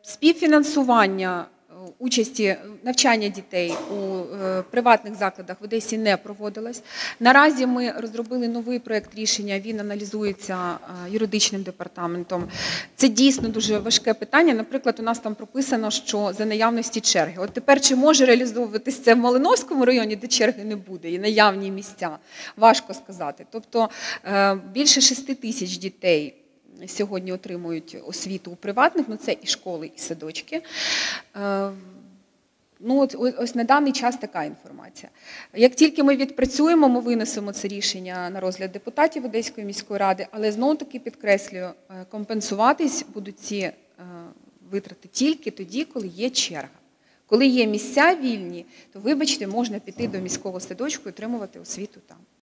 Співфінансування участі навчання дітей у приватних закладах в Одесі не проводилось. Наразі ми розробили новий проєкт рішення, він аналізується юридичним департаментом. Це дійсно дуже важке питання. Наприклад, у нас там прописано, що за наявності черги. От тепер чи може реалізовуватися це в Малиновському районі, де черги не буде, і наявні місця? Важко сказати. Тобто більше 6 тисяч дітей сьогодні отримують освіту у приватних, це і школи, і садочки. Ось на даний час така інформація. Як тільки ми відпрацюємо, ми винесемо це рішення на розгляд депутатів Одеської міської ради, але знову-таки підкреслюю, компенсуватись будуть ці витрати тільки тоді, коли є черга. Коли є місця вільні, то, вибачте, можна піти до міського садочку і отримувати освіту там.